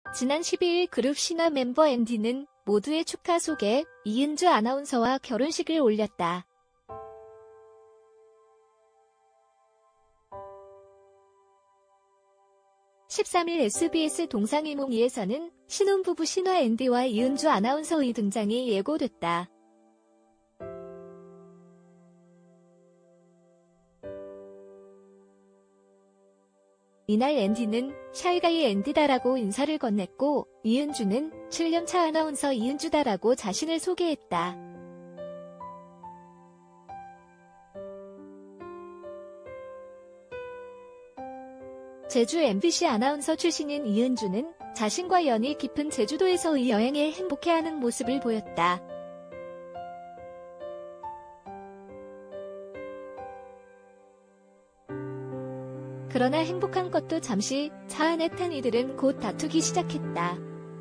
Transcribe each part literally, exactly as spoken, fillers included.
지난 십이일 그룹 신화 멤버 앤디는 모두의 축하 속에 이은주 아나운서와 결혼식을 올렸다. 십삼일 에스비에스 동상이몽이에서는 신혼부부 신화 앤디와 이은주 아나운서의 등장이 예고됐다. 이날 앤디는 샤이가이 앤디다라고 인사를 건넸고 이은주는 칠년차 아나운서 이은주다라고 자신을 소개했다. 제주 엠비씨 아나운서 출신인 이은주는 자신과 연이 깊은 제주도에서의 여행에 행복해하는 모습을 보였다. 그러나 행복한 것도 잠시, 차 안에 탄 이들은 곧 다투기 시작했다.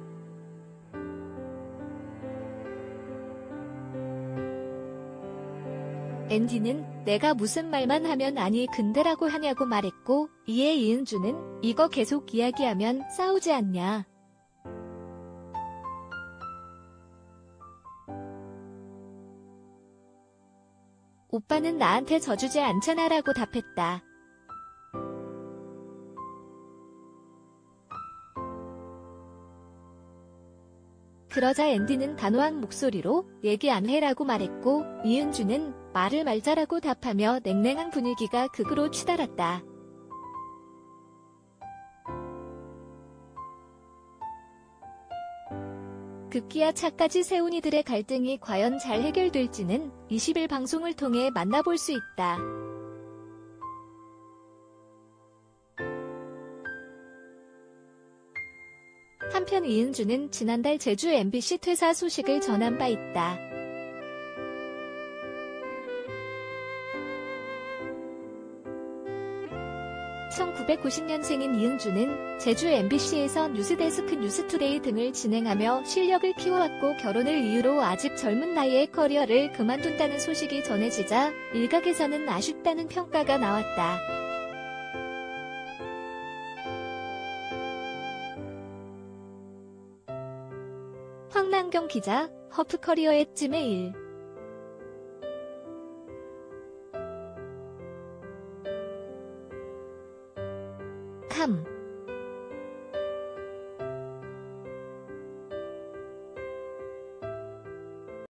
앤디는 내가 무슨 말만 하면 아니 근데라고 하냐고 말했고 이에 이은주는 이거 계속 이야기하면 싸우지 않냐. 오빠는 나한테 져주지 않잖아 라고 답했다. 그러자 앤디는 단호한 목소리로 얘기 안 해라고 말했고 이은주는 말을 말자라고 답하며 냉랭한 분위기가 극으로 치달았다. 급기야 차까지 세운 이들의 갈등이 과연 잘 해결될지는 이십일 방송을 통해 만나볼 수 있다. 한편 이은주는 지난달 제주 엠비씨 퇴사 소식을 전한 바 있다. 천구백구십년생인 이은주는 제주 엠비씨에서 뉴스데스크 뉴스투데이 등을 진행하며 실력을 키워왔고 결혼을 이유로 아직 젊은 나이에 커리어를 그만둔다는 소식이 전해지자 일각에서는 아쉽다는 평가가 나왔다. 황남경 기자, 허프커리어 앳 지메일 캄